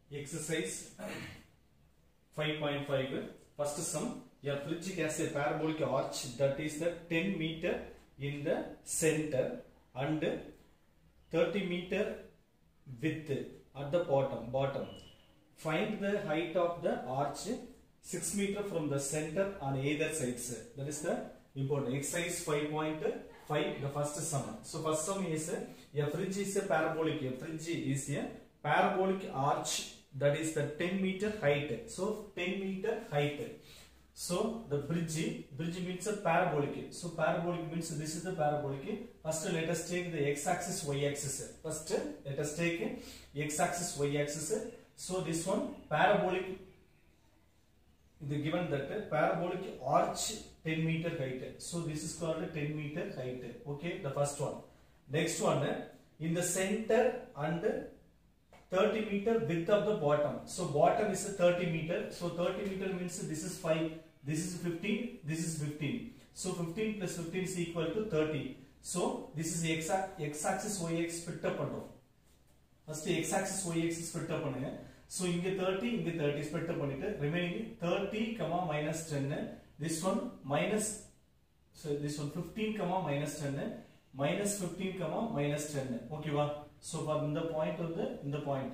Exercise 5.5. First sum. A bridge has a parabolic arch that is the 10 meter in the center and 30 meter width at the bottom. Find the height of the arch 6 meter from the center on either sides. That is the important. Exercise 5.5. The first sum. So first sum is a bridge is a parabolic. A bridge is a parabolic arch that is the 10 meter height. So 10 meter height. So the bridge means a parabolic. So parabolic means this is the parabolic. First let us take the x-axis, y-axis. First let us take x-axis, y-axis. So this one parabolic. It is given that parabolic arch 10 meter height. So this is called a 10 meter height. Okay, the first one. Next one, in the center and 30 meter width of the bottom. So bottom is a 30 meter. So 30 meter means this is 5, this is 15, this is 15. So 15 plus 15 is equal to 30. So this is x-axis, y-axis split up pannum. First x-axis, y-axis split up pannunga. So inga 30, inga 30 split up pannittu remaining 30, minus 10. This one minus, so this one 15, minus 10. Minus 15, minus 10. Okay, va? So for in the point of the point.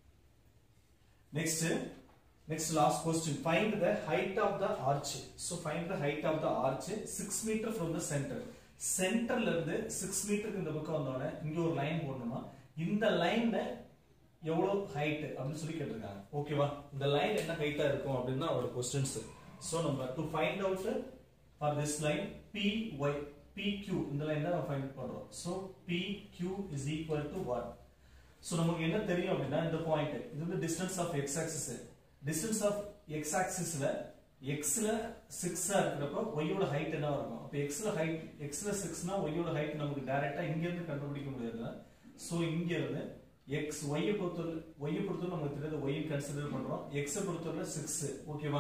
Next last question. Find the height of the arch. So find the height of the arch 6 meter from the center. Center lirundhu 6 meter இந்த பக்கம் வந்தோனே இங்க ஒரு line போடணுமா இந்த லைன்ல எவ்வளவு height அப்படினு சொல்லி கேட்டிருக்காங்க ஓகேவா இந்த லைன் என்ன ஹைட்டா இருக்கும் அப்படினா அவரோட क्वेश्चंस சோ நம்ம to find out for this line PQ இந்த லைன் தான் நம்ம ஃபைண்ட் பண்றோம் so PQ is equal to what so நமக்கு என்ன தெரியும் அப்படினா இந்த பாயிண்ட் இது வந்து distance of x axis distance of x axis ல x ல 6 ஆ இருக்குறப்ப y ஓட ஹைட் என்ன இருக்கும் அப்ப x ல 6 னா y ஓட ஹைட் நமக்கு டைரக்டா இங்க இருந்து கண்டுபிடிக்க முடியாது சோ இங்க இருந்து x y பொறுத்தவரை நமக்கு தெரியாது y கன்சிடர் பண்றோம் x பொறுத்தவரை 6 ஓகேவா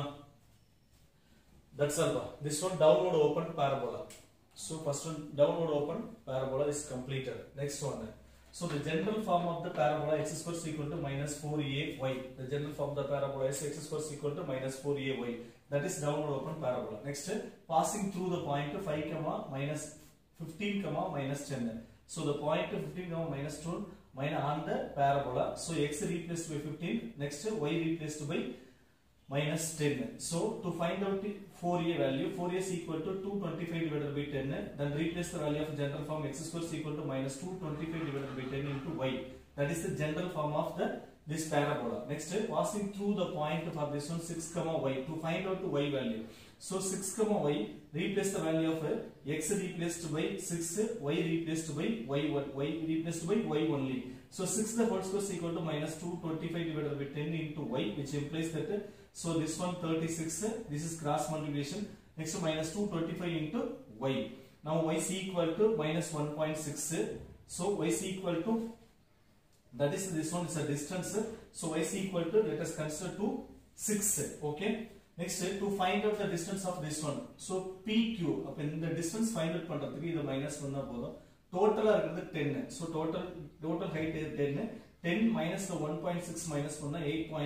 that's all this one downward open parabola so first one downward open parabola is completed next one so the general form of the parabola x square is equal to minus 4ay the general form of the parabola is x square is equal to minus 4ay that is downward open parabola next passing through the point 5 minus 15 minus 10 so the point 15 minus 2 minus on the parabola so x replaced by 15 next y replaced by minus 10 so to find out the 4a value 4a is equal to 225 divided by 10 then replace the value of general form x square is equal to minus 225 divided by 10 into y that is the general form of this parabola next passing through the point for this one 6 y to find out the y value so 6 y replace the value of x replaced by 6 y replaced by y replaced by y only so 6 the whole square is equal to minus 225 divided by 10 into y which implies that so this one 36 this is cross multiplication next minus 225 into y now y is equal to minus 1.6 so y is equal to that is this one is a distance so y is equal to let us consider to 6 okay next to find out the distance of this one so PQ அப்ப இந்த distance find out பண்றதுக்கு இது minus பண்ணா போதும் டோட்டலா இருக்குது 10 so total height is 10 minus the 1.6 minus பண்ணா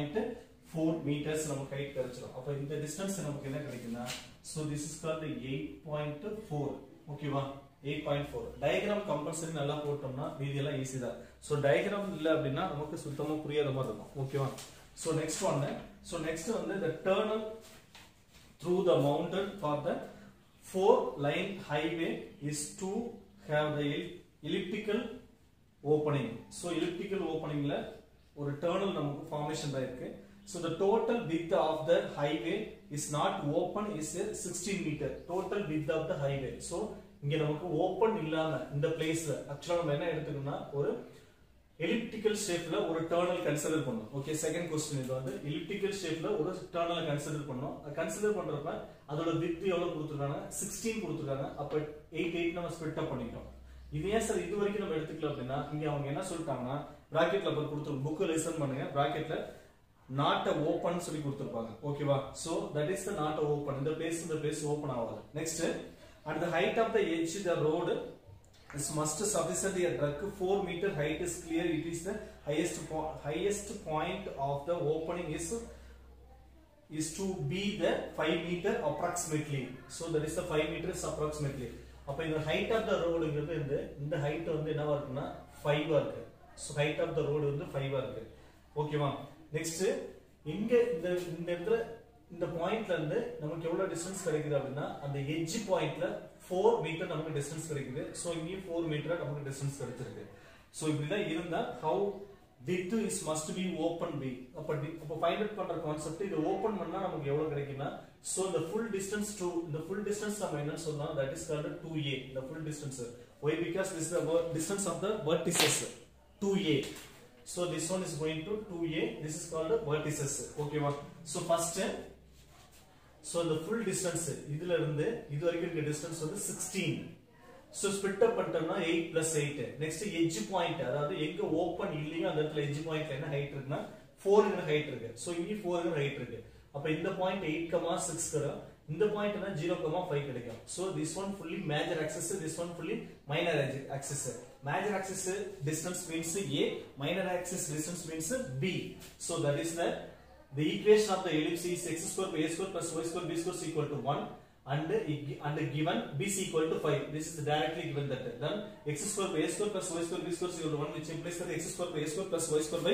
8.4 meters நமக்கு height கிடைச்சிரும் அப்ப இந்த distance நமக்கு என்ன கிடைக்கும்னா so this is called 8.4 ஓகேவா 8.4 டயகிராம் கம்பல்சரி நல்லா போட்டோம்னா மீதி எல்லாம் ஈஸி தான் சோ டயகிராம் இல்ல அப்படினா நமக்கு சுத்தமா புரியாத மாதிரி இருக்கும் ஓகேவா so next வந்து the tunnel through the mountain for the 4 lane highway is to have the elliptical opening so elliptical opening ல ஒரு tunnel நமக்கு formation ஆயிருக்கு so the total width of the highway is not open is 16 meter total width of the highway so இங்க நமக்கு open இல்லாம இந்த பிளேஸ்ல actually நம்ம என்ன எடுத்துக்கணும்னா ஒரு elliptical shapeல ஒரு tunnel கன்சிடர் பண்ணனும் ஓகே செகண்ட் क्वेश्चन இது வந்து elliptical shapeல ஒரு tunnel கன்சிடர் பண்ணனும் கன்சிடர் பண்றப்ப அதோட width எவ்வளவு கொடுத்திருக்காங்க 16 கொடுத்திருக்காங்க அப்ப 8 நம்ம ஸ்ப்ளிட் அப் பண்ணிட்டோம் இது ஏன் சார் இது வரைக்கும் நம்ம எடுத்துக்கலாம் அப்படினா இங்க அவங்க என்ன சொல்லிட்டாங்கன்னா பிராக்கெட்ல கொடுத்திருக்க புக் லிசன் பண்ணுங்க பிராக்கெட்ல not open சொல்லி கொடுத்திருப்பாங்க ஓகேவா so that is the not open இந்த place ஓபன் ஆகாது next at the height of the edge the road this must sufficiently a truck 4 meter height is clear. It is the highest point of the opening is to be the 5 meter approximately. So that is the 5 meters approximately. அப்ப இந்த height of the road ங்கிறது இந்த height வந்து என்னவா இருக்குன்னா 5 ஆ இருக்கு. So height of the road வந்து 5 ஆ இருக்கு. ஓகேவா? நெக்ஸ்ட் இங்க இந்த இடத்துல இந்த பாயிண்ட்ல இருந்து நமக்கு எவ்வளவு டிஸ்டன்ஸ் கிடைக்குது அப்படினா அந்த எட்ஜ் பாயிண்ட்ல 4 மீட்டர் நமக்கு டிஸ்டன்ஸ் கிடைக்குது. சோ இங்க 4 மீட்டர் நமக்கு டிஸ்டன்ஸ் கிடைச்சிருக்கு. சோ இப்படி தான் இருந்தா how width is must be open b. அப்ப ஃபைண்ட் அவுட் பண்ற கான்செப்ட் இது ஓபன் பண்ணா நமக்கு எவ்வளவு கிடைக்கும்னா so the full distance நம்ம என்ன சொல்லலாம் that is called 2a, the full distance. Why? Because this is the distance of the vertices 2a. So this one is going to 2a, this is called vertices. Okay va? So first so the full distance இதுல இருந்து இது வரைக்கும் இருக்க distance வந்து 16. So split up பண்ணிட்டோம்னா 8 plus 8. Next edge point, அதாவது எங்க open இல்லையோ அந்த இடத்துல edge pointல என்ன ஹைட் இருக்குன்னா 4 ங்கற ஹைட் இருக்கு. So இங்க 4 ங்கற ஹைட் இருக்கு. அப்ப இந்த பாயிண்ட் 8,6 கரா இந்த பாயிண்ட்னா 0,5 கிடைக்கும். So this one fully major axis, this one fully minor axis. Major axis distance means A, minor axis distance means B. So that is the equation of the ellipse is x square by a square plus y square b square is equal to 1 and given b is equal to 5. This is directly given that. Then x square by a square plus y square b square is equal to 1, which implies that x square by a square plus y square by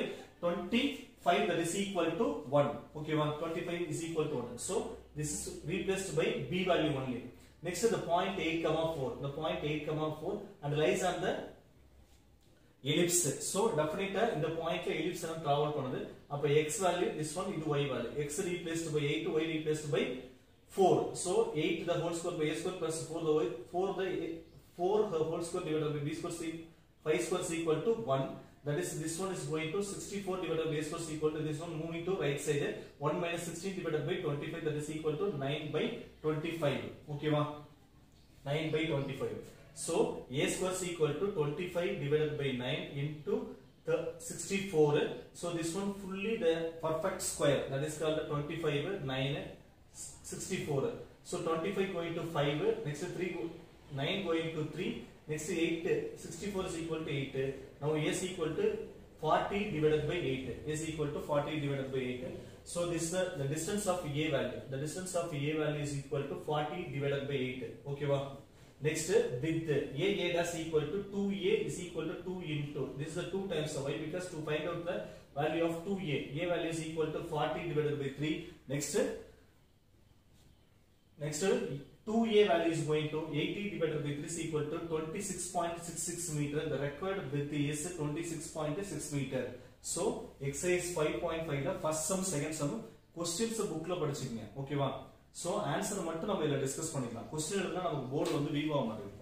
25 that is equal to 1. Okay, 25 is equal to 1. So this is replaced by b value only. Next is the point 8,4. The point 8,4 and lies on the ellipse. So definitely in the point ellipse and travel பண்ணுது. அப்ப x value this one இது y value. X replaced by 8, y replaced by 4. So 8 the whole square by a square plus 4 the whole square divided by b square 5 square is equal to 1. That is this one is going to 64 divided by a square is equal to this one moving to right side 1 minus 16 divided by 25 that is equal to 9 by 25. Okay va? 9 by 25. So a square is equal to 25 divided by 9 into the 64. So this one fully the perfect square that is called 25 9 64. So 25 going to 5, next 9 going to 3, next 8, 64 is equal to 8. Now a is equal to 40 divided by 8. A is equal to 40 divided by 8. So this is the distance of a value. The distance of a value is equal to 40 divided by 8. Okay va? Next with a dash equal to 2a is equal to 2 into. This is the 2 times why? Because to find out the value of 2a, a value is equal to 40 divided by 3. Next 2a value is going to 80 divided by 3 is equal to 26.66 meter. The required width is 26.6 meter. So exercise 5.5 la first sum second sum questions book la படிச்சீங்க. ஓகேவா? So answer மட்டும் நம்ம இத discuss பண்ணிக்கலாம். Question எடுத்தா நமக்கு board வந்து we've ஆக மாட்டேங்குது.